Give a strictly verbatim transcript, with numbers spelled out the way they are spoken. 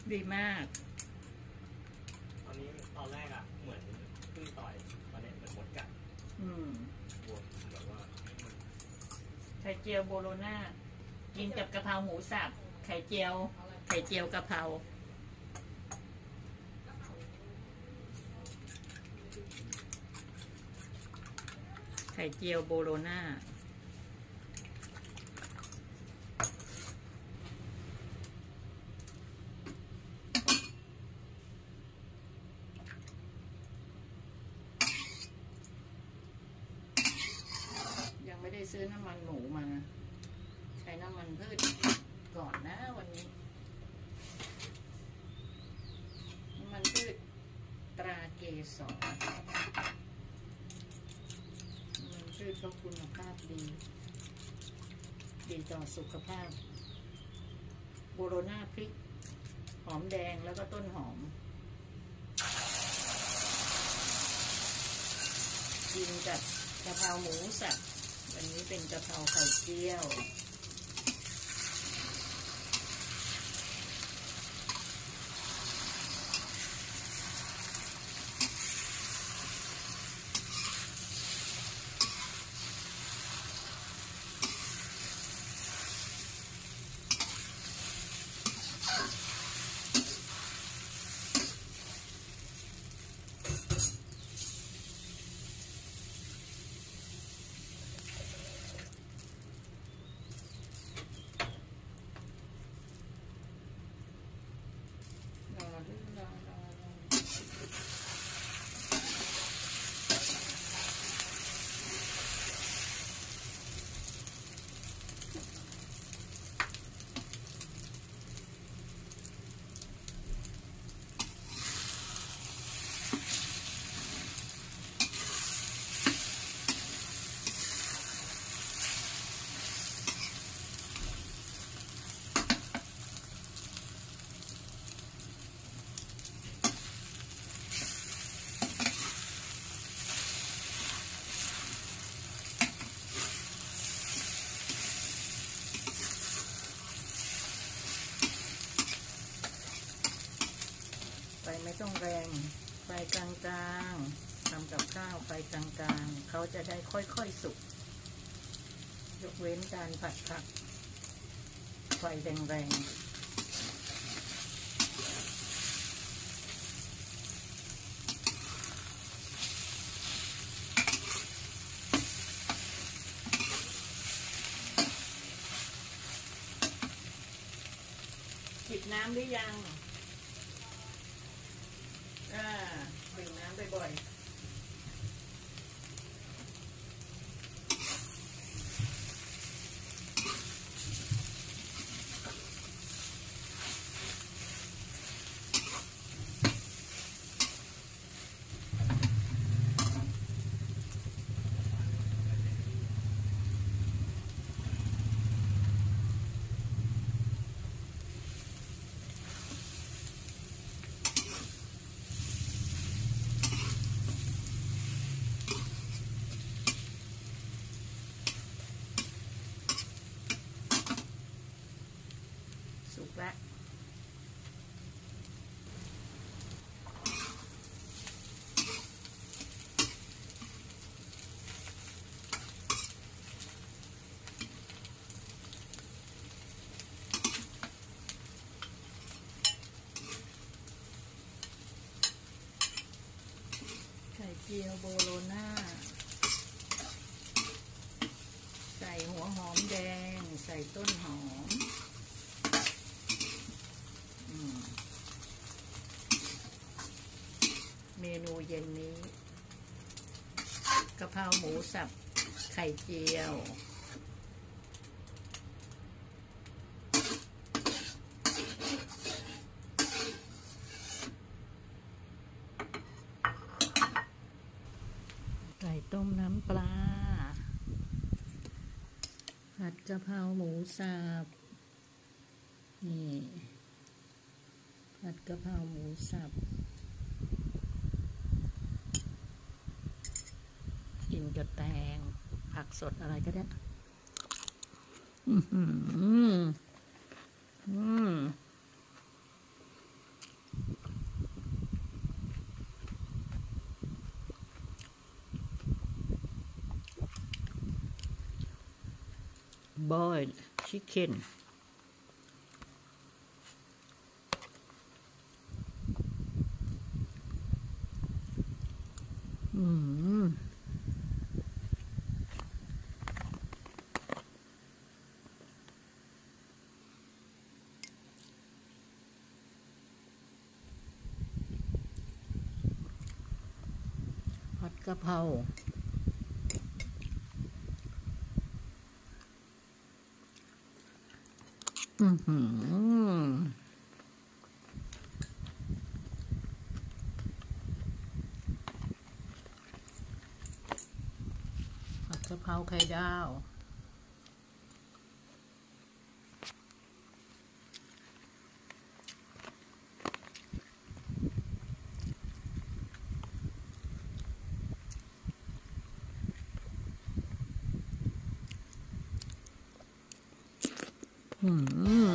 ดีมากตอนนี้ตอนแรกอ่ะเหมือนพึ่งต่อยตอนนี้เหมือนมดกัดอืมบวมแบบว่าไข่เจียวโบโลน่ากินกับกะเพราหมูสับไข่เจียวไข่เจียวกะเพราไข่เจียวโบโลน่ายังไม่ได้ซื้อน้ำมันหมูมาใช้น้ำมันพืชก่อนนะวันนี้น้ำมันพืชตราเกสรน้ำมันพืชก็คุณภาพดีดีต่อสุขภาพโบโลน่าพริกหอมแดงแล้วก็ต้นหอมกินกับกะเพราหมูสับวันนี้เป็นกะเพราไข่เจียวไฟไม่ต้องแรงไฟกลางๆทำกับข้าวไฟกลางๆเขาจะได้ค่อยๆสุกยกเว้นการผัดผักไฟแรงๆปิดน้ำหรือยังอ่าดื่มน้ำบ่อยๆสุกแล้วไข่เจียวโบโลน่าใส่หัวหอมแดงใส่ต้นหอมเมนูเย็นนี้กะเพราหมูสับไข่เจียวไก่ต้มน้ำปลาผัดกะเพราหมูสับนี่ผัดกะเพราหมูสับกินกับแตงผักสดอะไรก็ได้อืมอืมอืม boiled chicken อืมผัดกะเพราอือหือผัดกะเพราไข่ดาวอืม